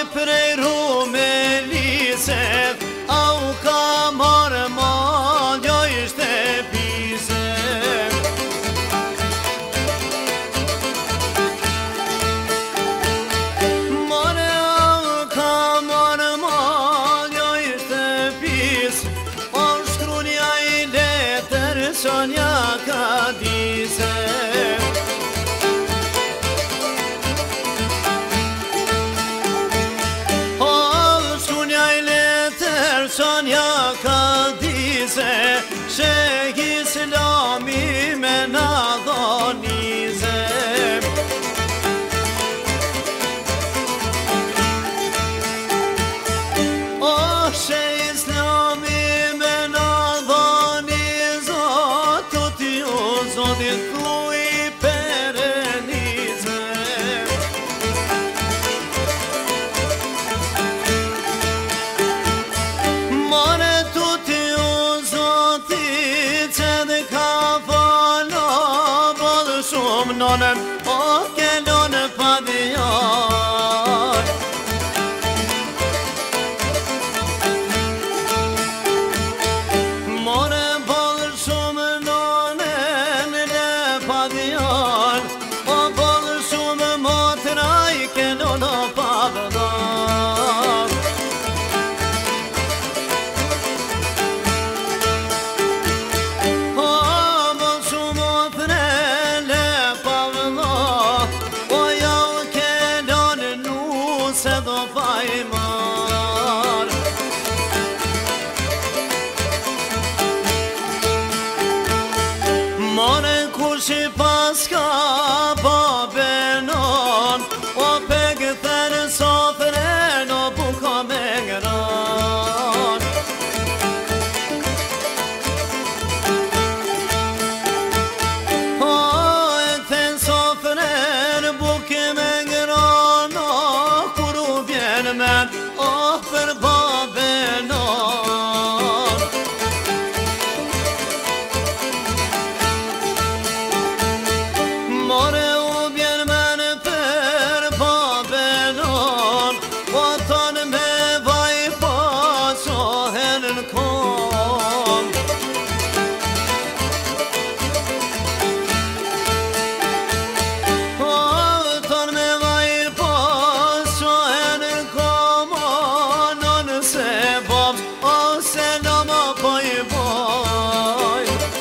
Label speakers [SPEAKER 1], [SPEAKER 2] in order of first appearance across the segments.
[SPEAKER 1] prej rumelise, au ka marë malja ishte pise. Mare au ka marë malja ishte pis, o shkrunja I letër sonja ka dise. Sonja ka dise, Sheh Islami me na dhonize. O Sheh Islami me na dhonize, Tot ju zotit thuj perenize. Nonën, o kellon pa djar. More ballë shumë nonën le pa djar, o ballë shumë motra I kellon pa djar. Se do fajmar More kush I paska pa benon, o pegëther sofren o buka me ngran. O e ten sofren buke me ngran, men oh për babenon. More u bjen men për babenon, o tonë me vaj pasohen në kom. O tonë me vaj pasohen në kom, se bom, o se nama poj boj.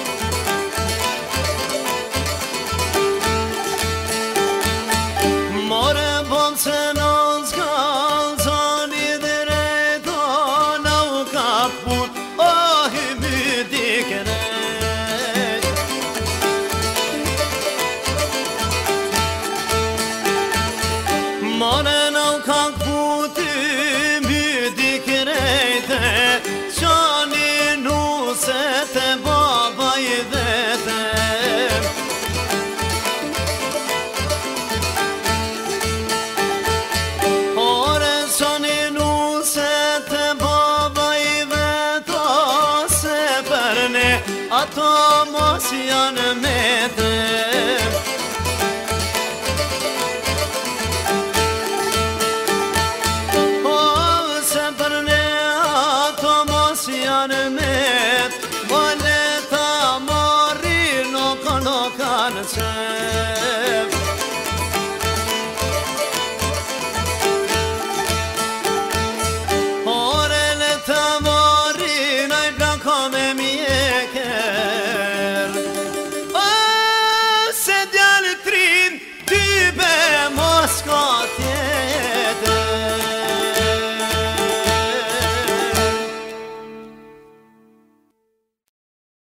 [SPEAKER 1] More bom se non s'kalzoni drejto, na u kaput, o I myti krejt. More na u kaput Qani nuset e baba I vete. Ore qani nuset e baba I vete, se për ne ato mos janë mete. Janë met, vale ta marri nuk kanë qenë.